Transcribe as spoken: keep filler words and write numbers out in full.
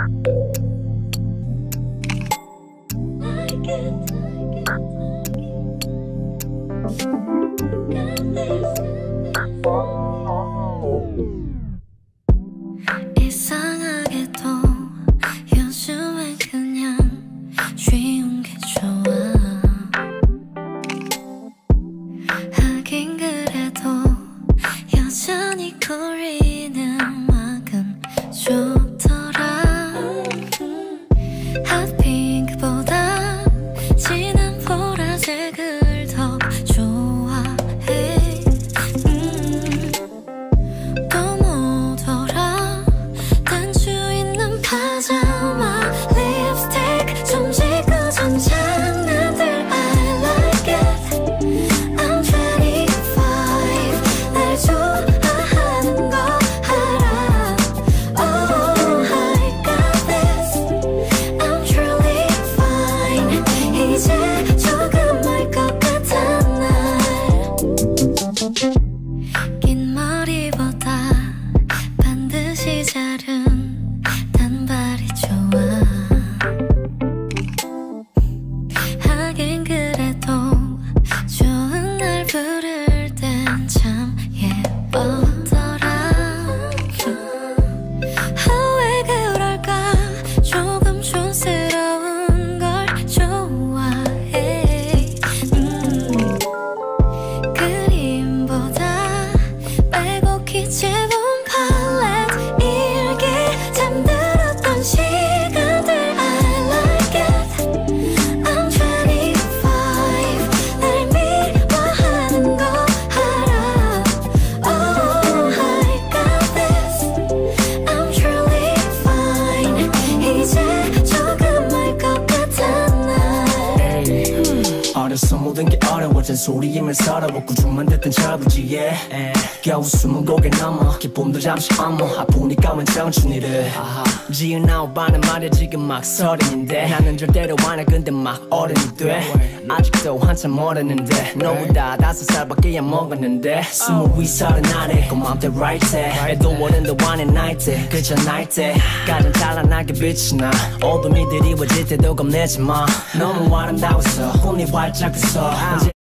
이상하게도 요즘엔 그냥 쉬운 게 좋아. 하긴 그래도 여전히 거리는 만큼 좋더라. 핫핑크보다 진한 보라색을 더 좋아해. 음, 또 뭐더라 단추 있는 파자마 립스틱 좀 지고 전 장난들 I like it. I'm twenty-five 날 좋아하는 거 알아. Oh I got this I'm truly fine. 이제 조금 말 것 같아 날. 긴 머리보다 반드시 자른 단발이 좋아. 하긴 그래도 좋은 날 부를 땐 참 예쁘더라. 아, 왜 그럴까 조금 촌스러운 걸 좋아해. 음, 그림보다 빼곡히 채운 팔레트 일기 잠들었던 시간들 I like it. I'm twenty-five 날 미워하는 거 알아. Oh I got this I'm truly fine. 이제 조금 말 것 같아 날. 어려서 모든 게 어려워 잔소리이면 서러워 꾸중만 듣던 저부지에 겨우 숨은 고개 넘어 기쁨도 잠시 어머 아프니까 웬 청춘이를 지은 아홉반은 말야 지금 막 서른인데 나는 절대로 안해 근데 막 어른이 돼. 아직도 한참 멀었는데 너보다 다섯 살밖에 안 먹었는데 스무 위 서른 아래 고맘대 right 해 해도 어른도 안해 night 때 그저 night 때 가장 찬란하게 빛이 나 어둠이 드리워질 때도 겁내지 마. 너무 아름다워서 꿈이 활짝 웃어.